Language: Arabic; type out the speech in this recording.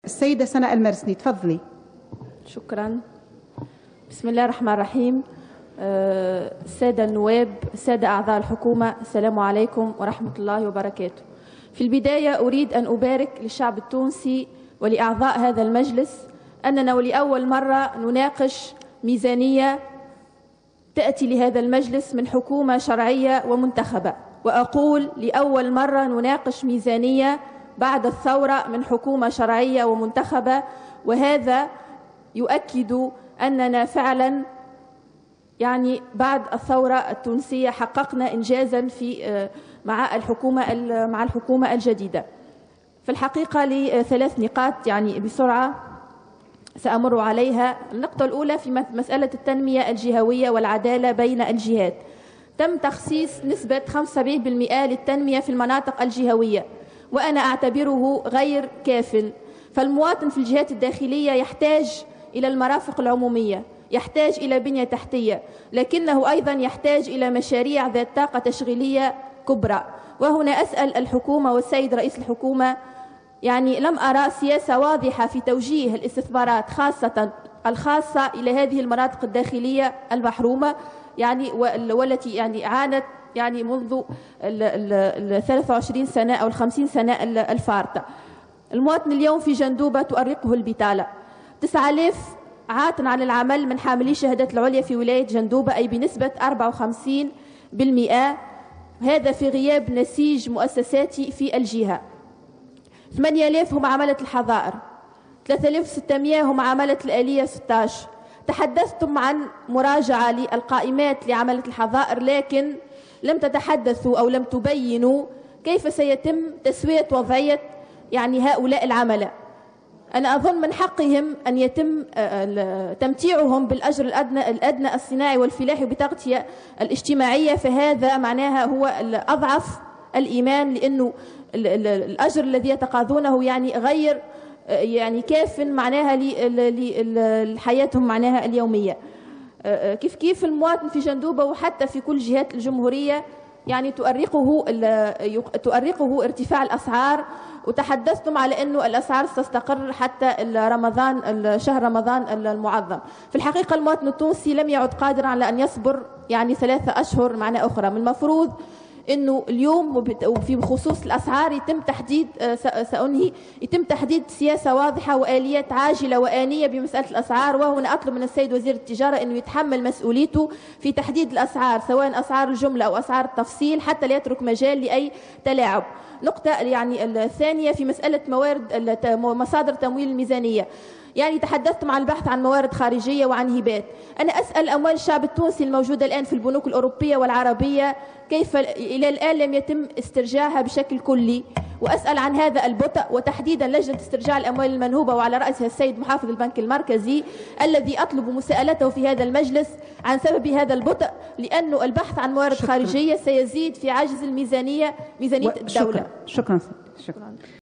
السيدة سناء المرسني، تفضلي. شكرا. بسم الله الرحمن الرحيم. السادة النواب، السادة أعضاء الحكومة، السلام عليكم ورحمة الله وبركاته. في البداية أريد أن أبارك للشعب التونسي ولأعضاء هذا المجلس أننا ولأول مرة نناقش ميزانية تأتي لهذا المجلس من حكومة شرعية ومنتخبة، وأقول لأول مرة نناقش ميزانية بعد الثورة من حكومة شرعية ومنتخبة، وهذا يؤكد أننا فعلا بعد الثورة التونسية حققنا إنجازا مع الحكومة الجديدة. في الحقيقة لي 3 نقاط بسرعة سأمر عليها. النقطة الأولى في مسألة التنمية الجهوية والعدالة بين الجهات. تم تخصيص نسبة 75% للتنمية في المناطق الجهوية، وأنا أعتبره غير كاف. فالمواطن في الجهات الداخلية يحتاج إلى المرافق العمومية، يحتاج إلى بنية تحتية، لكنه أيضا يحتاج إلى مشاريع ذات طاقة تشغيلية كبرى. وهنا أسأل الحكومة والسيد رئيس الحكومة، لم أرى سياسة واضحة في توجيه الاستثمارات خاصة الخاصة إلى هذه المناطق الداخلية المحرومة، والتي عانت منذ 23 سنة أو 50 سنة الفارطة. المواطن اليوم في جندوبة تؤرقه البطالة. 9000 عاطل عن العمل من حاملي الشهادات العليا في ولاية جندوبة، أي بنسبة 54%، هذا في غياب نسيج مؤسساتي في الجهة. 8000 هم عملة الحظائر، 3600 هم عملة الآلية 16. تحدثتم عن مراجعة للقائمات لعملة الحظائر، لكن لم تتحدثوا أو لم تبينوا كيف سيتم تسوية وضعية هؤلاء العملة. أنا أظن من حقهم أن يتم تمتيعهم بالأجر الأدنى الصناعي والفلاحي وبالتغطية الاجتماعية، فهذا معناها هو أضعف الإيمان، لأنه الأجر الذي يتقاضونه غير كاف معناها لحياتهم اليومية. كيف المواطن في جندوبة وحتى في كل جهات الجمهورية تؤرقه ارتفاع الأسعار، وتحدثتم على أنه الأسعار ستستقر حتى شهر رمضان المعظم. في الحقيقة المواطن التونسي لم يعد قادرا على أن يصبر 3 أشهر أخرى. من المفروض أنه اليوم وفي خصوص الأسعار يتم تحديد سياسة واضحة وآليات عاجلة وآنية بمسألة الأسعار. وهنا أطلب من السيد وزير التجارة أنه يتحمل مسؤوليته في تحديد الأسعار، سواء أسعار الجملة أو أسعار التفصيل، حتى لا يترك مجال لأي تلاعب. نقطة الثانية في مسألة مصادر تمويل الميزانية. تحدثتم عن البحث عن موارد خارجية وعن هبات. أنا أسأل أموال الشعب التونسي الموجودة الآن في البنوك الأوروبية والعربية كيف إلى الآن لم يتم استرجاعها بشكل كلي، وأسأل عن هذا البطء، وتحديدا لجنة استرجاع الأموال المنهوبة وعلى رأسها السيد محافظ البنك المركزي الذي أطلب مساءلته في هذا المجلس عن سبب هذا البطء، لأنه البحث عن موارد خارجية سيزيد في عجز ميزانية الدولة. شكرا.